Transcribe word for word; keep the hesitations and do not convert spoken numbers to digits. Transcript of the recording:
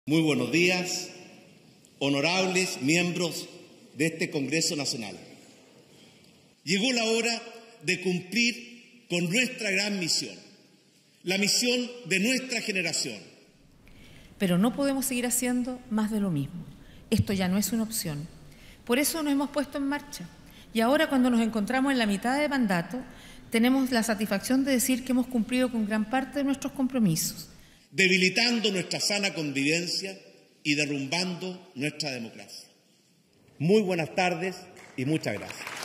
Muy buenos días, honorables miembros de este Congreso Nacional. Llegó la hora de cumplir con nuestra gran misión, la misión de nuestra generación. Pero no podemos seguir haciendo más de lo mismo. Esto ya no es una opción. Por eso nos hemos puesto en marcha. Y ahora, cuando nos encontramos en la mitad de mandato, tenemos la satisfacción de decir que hemos cumplido con gran parte de nuestros compromisos, debilitando nuestra sana convivencia y derrumbando nuestra democracia. Muy buenas tardes y muchas gracias.